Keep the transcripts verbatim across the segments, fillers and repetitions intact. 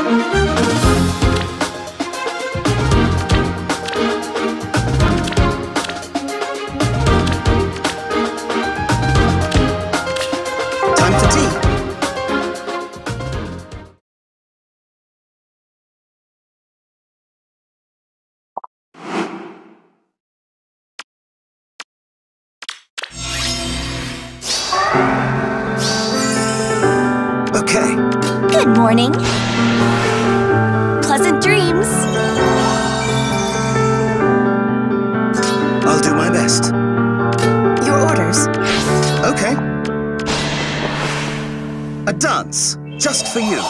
Time for tea. Okay. Good morning. Pleasant dreams. I'll do my best. Your orders. Okay. A dance, just for you.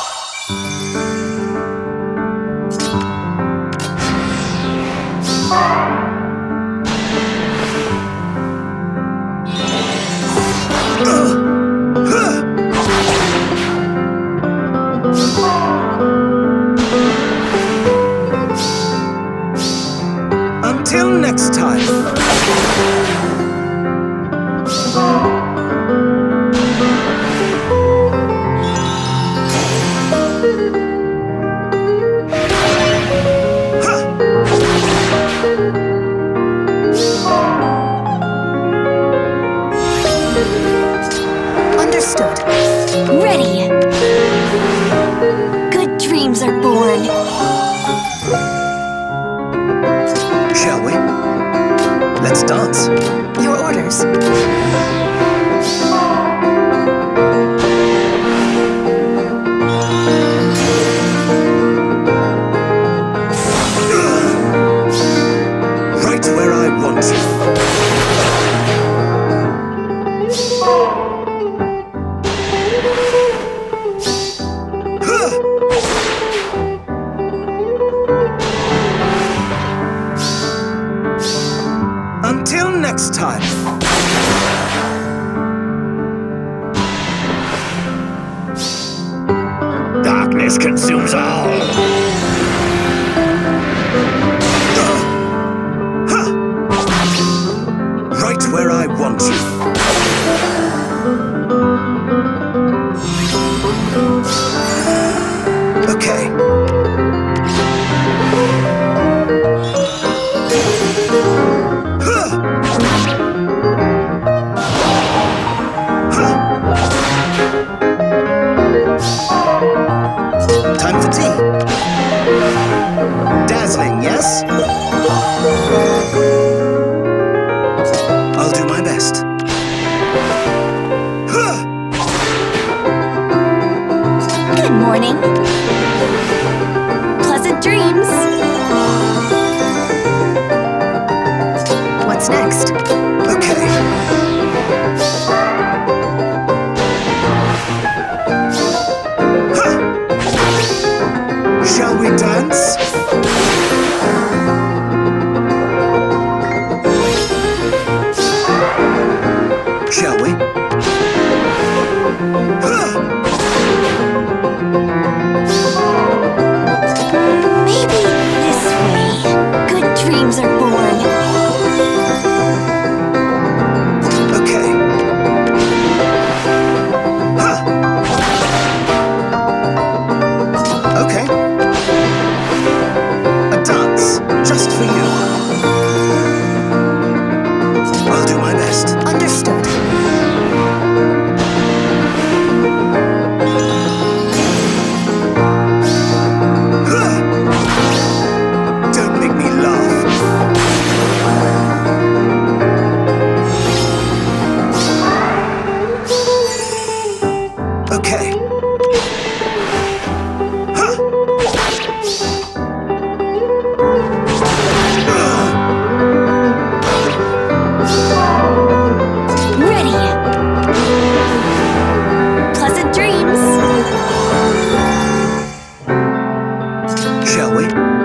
Until next time. Understood. Ready. Good dreams are born. Shall we? Let's dance. Your orders. Right where I want you. Until next time. Darkness consumes all. Right where I want you. Okay. Time for tea. Dazzling, yes? I'll do my best. Good morning. Pleasant dreams. What's next? Okay. Shall we dance? Shall we? Maybe this way. Good dreams are born. Okay. Okay. A dance, just for you. I'll do my best. Understood. Don't make me laugh. Okay. Ready. Pleasant dreams. Shall we?